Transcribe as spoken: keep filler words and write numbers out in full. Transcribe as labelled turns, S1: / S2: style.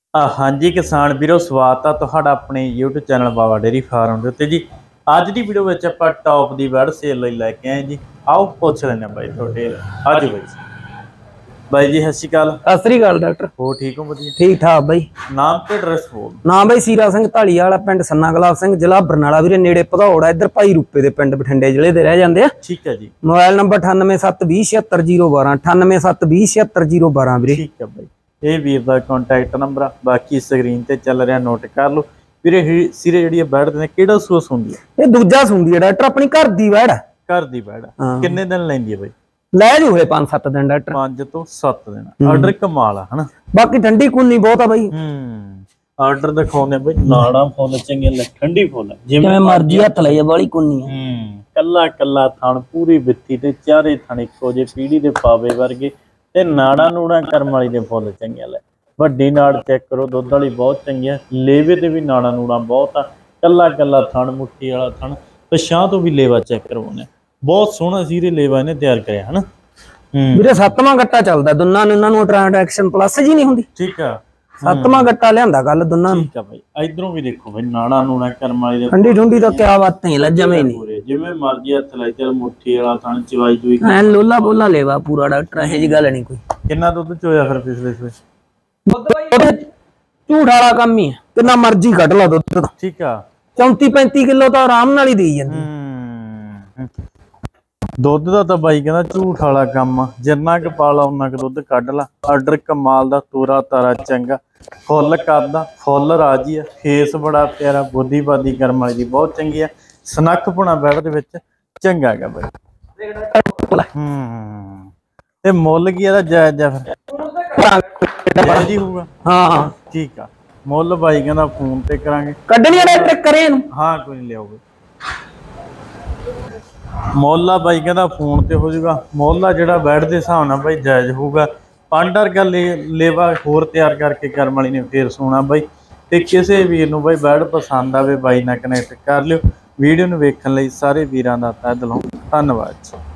S1: ਆ ਹਾਂਜੀ ਕਿਸਾਨ ਵੀਰੋ, ਸਵਾਗਤ ਆ ਤੁਹਾਡਾ ਆਪਣੇ YouTube channel Bawa dairy farm ਦੇ ਉੱਤੇ ਜੀ। ਅੱਜ ਦੀ ਵੀਡੀਓ ਵਿੱਚ ਆਪਾਂ ਟੌਪ ਦੀ ਬਰਡ ਸੇਲ ਲਈ ਲੈ ਕੇ ਆਏ ਜੀ। ਆਓ ਪੁੱਛ ਲੈਂਦੇ ਬਾਈ ਤੁਹਾਡੇ ਅੱਜ ਬਾਈ ਬਾਈ ਜੀ। ਸਤਿ ਸ਼੍ਰੀ ਅਕਾਲ।
S2: ਸਤਿ ਸ੍ਰੀ ਅਕਾਲ ਡਾਕਟਰ।
S1: ਹੋ ਠੀਕ ਹੋ? ਵਧੀਆ
S2: ਠੀਕ ਠਾਕ ਬਾਈ।
S1: ਨਾਮ ਤੇ ਐਡਰੈਸ ਬੋਲ।
S2: ਨਾਮ ਬਾਈ ਸੀਰਾ ਸਿੰਘ ਢਾਲੀਵਾਲਾ, ਪਿੰਡ ਸੰਨਾ ਗੁਲਾਬ ਸਿੰਘ, ਜ਼ਿਲ੍ਹਾ ਬਰਨਾਲਾ ਵੀਰੇ, ਨੇੜੇ ਭਦੌੜ ਆ। ਇੱਧਰ ਭਾਈ ਰੂਪੇ ਦੇ ਪਿੰਡ ਬਠਿੰਡੇ ਜ਼ਿਲ੍ਹੇ ਦੇ ਰਹਿ ਜਾਂਦੇ ਆ।
S1: ਠੀਕ ਹੈ ਜੀ।
S2: ਮੋਬਾਈਲ ਨੰਬਰ ਅਠਾਨਵੇਂ ਸੱਤ ਵੀਹ ਛਿਅੱਤਰ ਜ਼ੀਰੋ ਬਾਰਾਂ ਅਠਾਨਵੇਂ ਸੱਤ ਵੀਹ ਛਿਅੱਤਰ ਜ਼ੀਰੋ ਬਾਰਾਂ ਵੀਰੇ।
S1: ਠੀਕ ਹੈ ਬਾਈ, ਇਹ ਵੀਰ ਦਾ ਕੰਟੈਕਟ ਨੰਬਰ ਆ, ਬਾਕੀ ਸਕਰੀਨ ਤੇ ਚੱਲ ਰਿਹਾ, ਨੋਟ ਕਰ ਲਓ ਵੀਰੇ। ਸਿਰੇ ਜਿਹੜੀ ਬੈਡ ਦੇ ਕਿਹੜਾ ਸੂਸ ਹੁੰਦੀ ਹੈ?
S2: ਇਹ ਦੂਜਾ ਸੁੰਦੀ ਹੈ ਡਾਕਟਰ, ਆਪਣੀ ਘਰ ਦੀ ਬੈਡ।
S1: ਘਰ ਦੀ ਬੈਡ ਕਿੰਨੇ ਦਿਨ ਲੈਂਦੀ ਹੈ ਬਾਈ?
S2: ਲੈ ਜੂ ਹੋਏ ਪੰਜ ਸੱਤ ਦਿਨ ਡਾਕਟਰ।
S1: ਪੰਜ ਤੋਂ ਸੱਤ ਦਿਨ ਆਰਡਰ ਕਮਾਲ ਆ ਹਨਾ।
S2: ਬਾਕੀ ਠੰਡੀ ਕੁੰਨੀ ਬਹੁਤ ਆ ਬਾਈ।
S1: ਹੂੰ ਆਰਡਰ ਦਿਖਾਉਂਦੇ ਬਈ, ਨਾੜਾਂ ਫੁੱਲ ਚੰਗੀਆਂ ਲੈ, ਠੰਡੀ ਫੁੱਲ
S2: ਜਿਵੇਂ ਮਰਜ਼ੀ ਹੱਥ ਲਈ ਵਾਲੀ ਕੁੰਨੀ ਆ।
S1: ਹੂੰ ਕੱਲਾ ਕੱਲਾ ਥਣ, ਪੂਰੀ ਬਿੱਤੀ ਤੇ ਚਾਰੇ ਥਣ ਇੱਕੋ ਜੇ ਪੀੜੀ ਦੇ ਪਾਵੇ ਵਰਗੇ, ਤੇ ਨਾੜਾਂ ਨੂੜਾਂ ਕਰਮ ਵਾਲੀ ਦੇ ਫੁੱਲ ਚੰਗੀਆਂ ਲੈ। ਵੱਡੀ ਨਾੜ ਚੈੱਕ ਕਰੋ, ਦੁੱਧ ਵਾਲੀ ਬਹੁਤ ਚੰਗੀ ਆ। ਲੇਵੇ ਤੇ ਵੀ ਨਾੜਾਂ ਨੂੜਾਂ ਬਹੁਤ ਆ। ਕੱਲਾ ਕੱਲਾ ਥਣ, ਮੁੱਠੀ ਵਾਲਾ ਥਣ, ਪਛਾਂ ਤੋਂ ਵੀ ਲੇਵਾ ਚੈੱਕ ਕਰਵਾਉਣੇ। ਬਹੁਤ ਸੋਹਣਾ ਸੀਰੇ ਲੇਵਾ ਇਹਨੇ ਤਿਆਰ ਕਰਿਆ ਹਨਾ। ਹੂੰ ਵੀਰੇ
S2: ਸੱਤਵਾਂ ਗੱਟਾ ਚੱਲਦਾ ਦੋਨਾਂ ਨੂੰ, ਇਹਨਾਂ ਨੂੰ ਟ੍ਰਾਂਜੈਕਸ਼ਨ ਪਲੱਸ ਜੀ ਨਹੀਂ ਹੁੰਦੀ।
S1: ਠੀਕ ਆ,
S2: ਸੱਤਵਾਂ ਗੱਟਾ ਲਿਆਂਦਾ ਕੱਲ ਦੋਨਾਂ ਨੂੰ।
S1: ਠੀਕ ਆ ਬਾਈ। ਇਧਰੋਂ ਵੀ ਦੇਖੋ ਬਾਈ, ਨਾੜਾਂ ਨੂੜਾਂ ਕਰਮ ਵਾਲੀ ਦੇ
S2: ਠੰਡੀ ਠੁੰਡੀ ਤਾਂ ਕਿਆ ਬਾਤ ਨਹੀਂ, ਲੱਜਵੇਂ ਨਹੀਂ,
S1: ਜਿਵੇਂ ਮਰਜ਼ੀ ਹੱਥ ਲਾਈ ਚੱਲ। ਮੁੱਠੀ ਵਾਲਾ ਥਣ, ਚਵਾਈ ਚੂਈ
S2: ਐ ਲੋਲਾ ਬੋਲਾ ਲੇਵਾ ਪੂਰਾ ਡਾਕਟਰ, ਇਹੋ ਜੀ ਗੱਲ ਨਹੀਂ ਕੋਈ।
S1: ਕਿੰਨਾ ਦੁੱਧ ਚੋਇਆ ਫਿਰ ਪਿਛਲੇ ਸਵੇ?
S2: ਝੂਠ ਵਾਲਾ ਕੰਮ ਹੀ ਆ, ਕਿੰਨਾ ਮਰਜ਼ੀ ਕੱਢ ਲਾ ਦੁੱਧ ਦਾ।
S1: ਠੀਕ ਆ,
S2: ਚੌਂਤੀ ਪੈਂਤੀ ਕਿਲੋ ਤਾਂ ਆਰਾਮ ਨਾਲ ਹੀ ਦੇਈ ਜਾਂਦੀ।
S1: ਦੁੱਧ ਦਾ ਤਾਂ ਬਾਈ ਕਹਿੰਦਾ ਝੂਠ ਵਾਲਾ ਕੰਮ ਆ। ਜਿੰਨਾ ਕੁ ਪਾਲਾ ਉਹਨਾਂ ਕੁ ਦੁੱਧ ਕੱਢ ਲਾ। ਆਰਡਰ ਕਮਾਲ ਦਾ, ਤੋਰਾ ਤਾਰਾ ਚੰਗਾ, ਫੁੱਲ ਕਰਦਾ, ਫੁੱਲ ਰਾਜੀ ਆ। ਫੇਸ ਬੜਾ ਪਿਆਰਾ, ਬੋਦੀ ਬਾਦੀ ਕਰਮ ਵਾਲੀ ਦੀ ਬਹੁਤ ਚੰਗੀ ਆ। ਸਨੱਖ ਪੁਣਾ ਬੈਡ ਦੇ ਵਿੱਚ ਚੰਗਾ ਹੈਗਾ ਬਾਈ। ਹੂੰ ਤੇ ਮੁੱਲ ਕੀ ਇਹਦਾ? ਜਾਇਜ਼ ਜਾ ਫਿਰ ਜਾਇਜ਼ ਹੀ ਹੋਊਗਾ। ਹਾਂ ਠੀਕ ਆ। ਮੁੱਲ ਬਾਈ ਕਹਿੰਦਾ ਫੋਨ ਤੇ ਕਰਾਂਗੇ।
S2: ਕੱਢਣੀ ਆ ਡਾਕਟਰ ਕਰੇ ਇਹਨੂੰ?
S1: ਹਾਂ ਕੋਈ ਨਹੀਂ ਲਿਆਓਗੇ। ਮੁੱਲ ਆ ਬਾਈ ਕਹਿੰਦਾ ਫੋਨ ਤੇ ਹੋ ਜਾਊਗਾ। ਮੁੱਲ ਆ ਜਿਹੜਾ ਬੈਡ ਦੇ ਹਿਸਾਬ ਨਾਲ ਬਾਈ ਜਾਇਜ਼ ਹੋਊਗਾ। ਪੰਜ ਵਰਗਾ ਲੇਵਾ ਹੋਰ ਤਿਆਰ ਕਰਕੇ ਕਰਮ ਵਾਲੀ ਨੇ ਫੇਰ ਸੋਣਾ ਬਾਈ। ਤੇ ਕਿਸੇ ਵੀਰ ਨੂੰ ਬਾਈ ਬੈਡ ਪਸੰਦ ਆਵੇ, ਬਾਈ ਨਾਲ ਕਨੈਕਟ ਕਰ ਲਿਓ। ਵੀਡੀਓ ਨੂੰ ਵੇਖਣ ਲਈ ਸਾਰੇ ਵੀਰਾਂ ਦਾ ਤਹਿ ਦਿਲੋਂ ਧੰਨਵਾਦ।